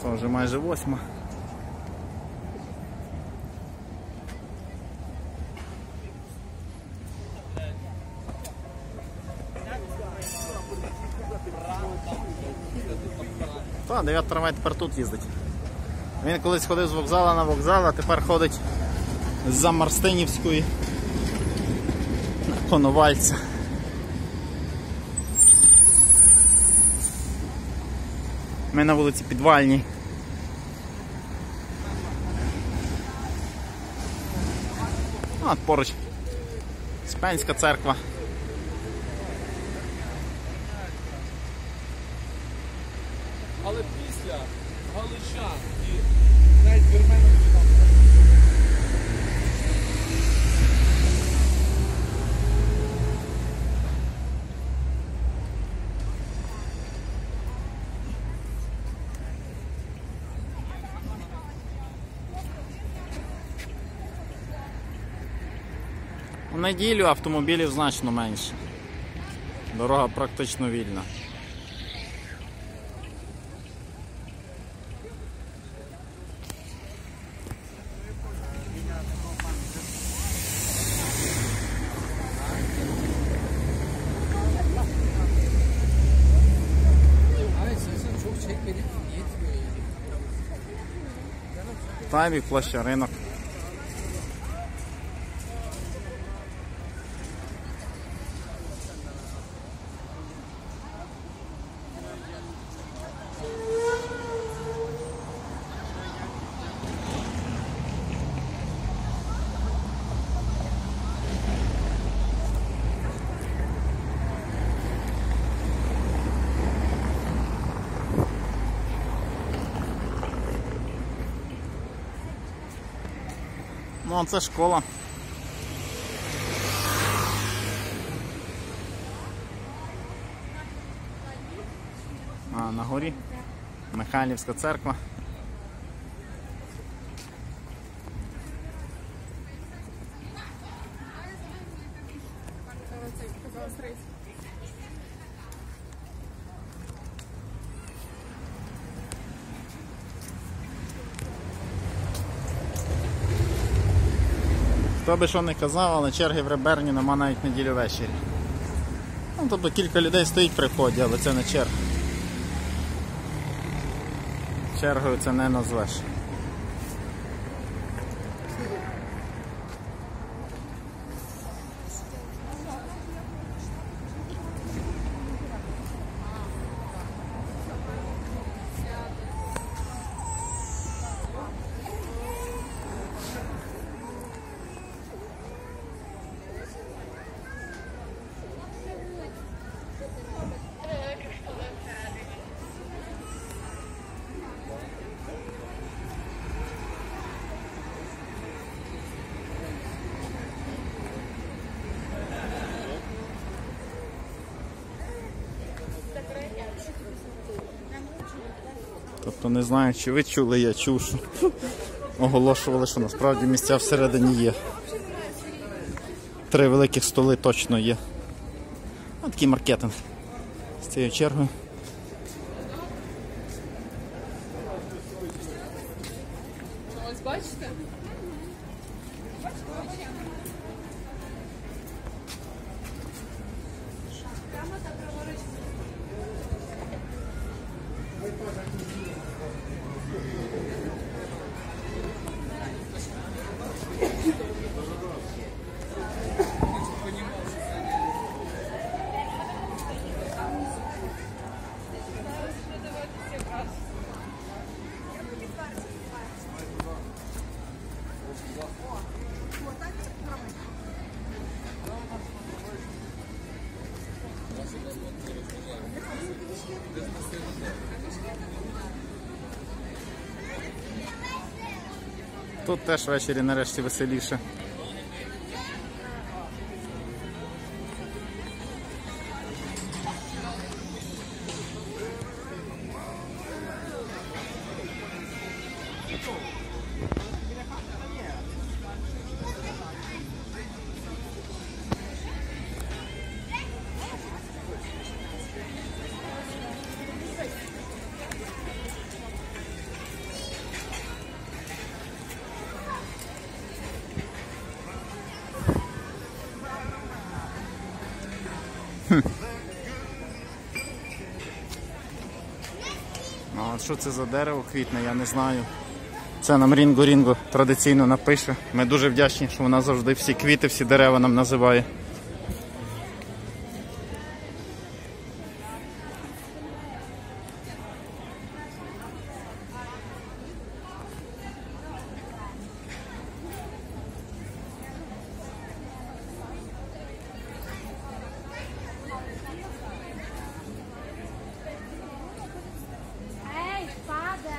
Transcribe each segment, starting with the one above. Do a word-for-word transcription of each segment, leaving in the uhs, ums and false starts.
Це вже майже восьма. Та, дев'ятий трамвай тепер тут їздить. Він колись ходив з вокзалу на вокзал, а тепер ходить з-за Марстинівської на Коновальця. Ми на вулиці Підвальній. А, поруч Спенська церква. Але після Галича і навіть вірменів там. У неділю автомобілів значно менше. Дорога практично вільна. Тайвік, площа Ринок. Ну, а це школа. А, на горі Михайлівська церква. Хто би що не казав, але черги в Реберні нема навіть неділю ввечері. Ну, тобто кілька людей стоїть при вході, але це не черга. Чергою це не назвеш. Тобто не знаю, чи ви чули, я чув, що оголошували, що насправді місця всередині є. Три великих столи точно є. Ось такий маркетинг з цією чергою. Ось бачите? Тут теж ввечері нарешті веселіше. Ну, а що це за дерево квітне, я не знаю. Це нам Рінго Рінго традиційно напише. Ми дуже вдячні, що вона завжди всі квіти, всі дерева нам називає. Ей, паде!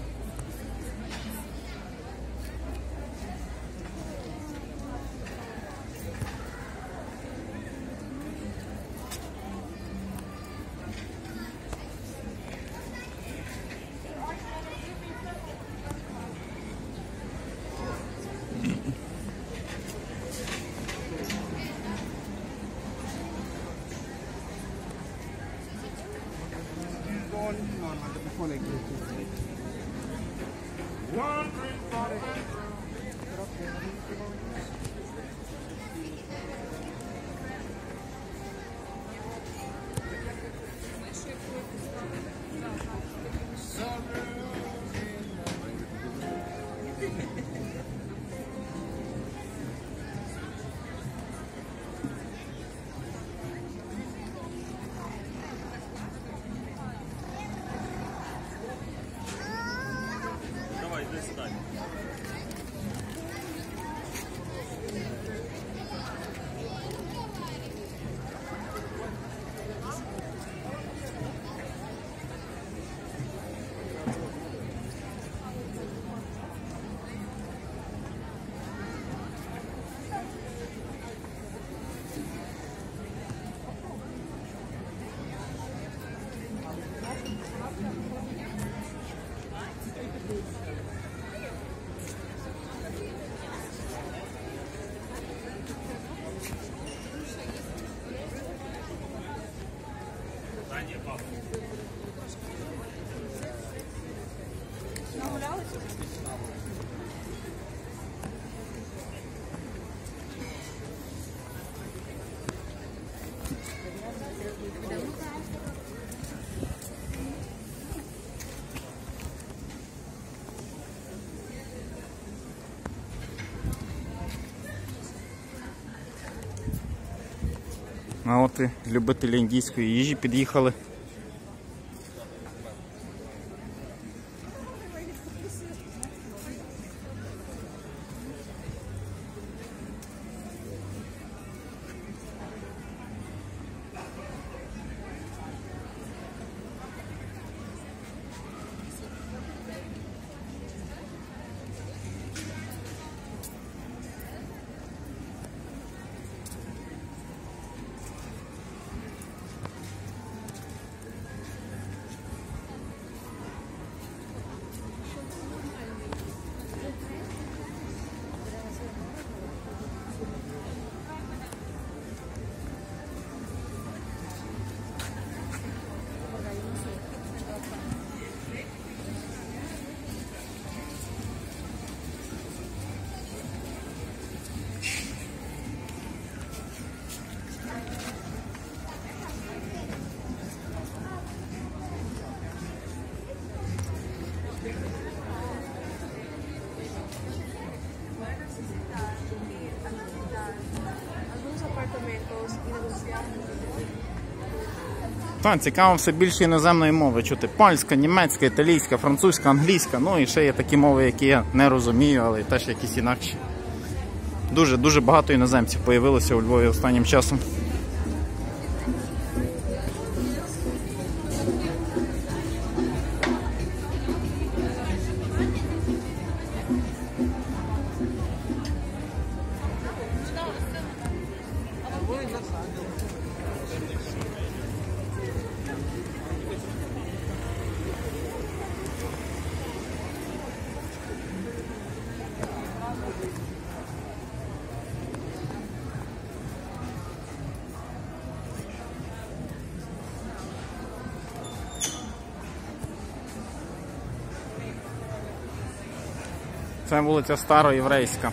А от і любителі індійської їжі під'їхали. Так, цікаво все більше іноземної мови чути. Польська, німецька, італійська, французька, англійська. Ну і ще є такі мови, які я не розумію, але теж якісь інакші. Дуже-дуже багато іноземців появилося у Львові останнім часом. Це вулиця Староєврейська.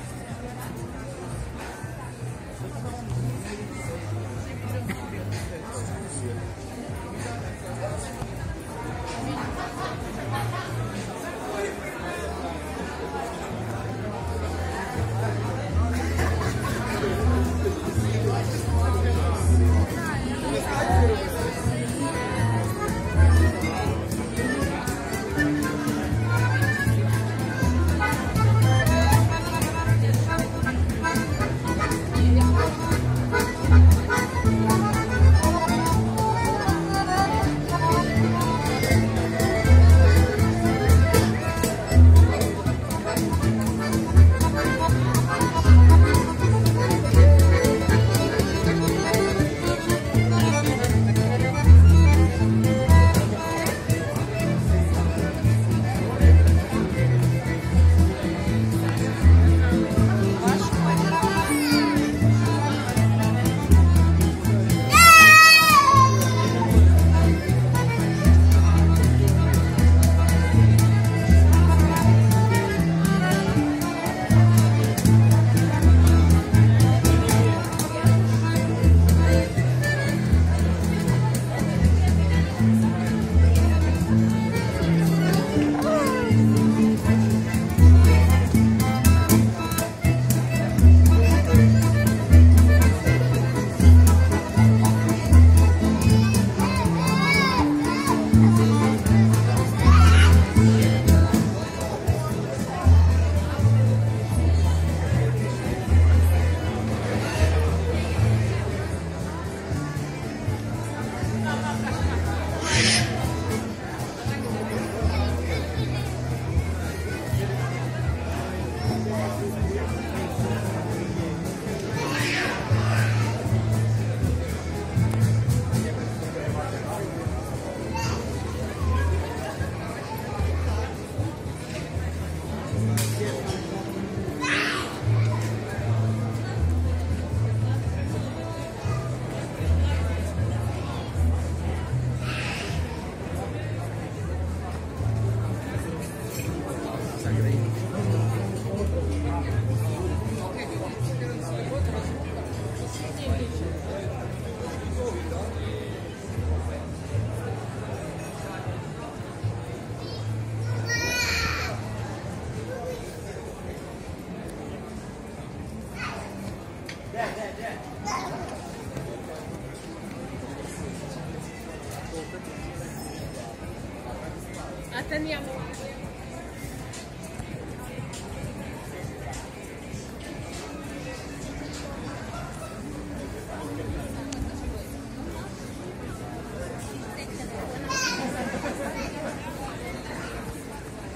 ten я маю.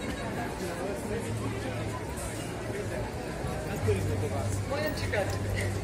Будемо чекати.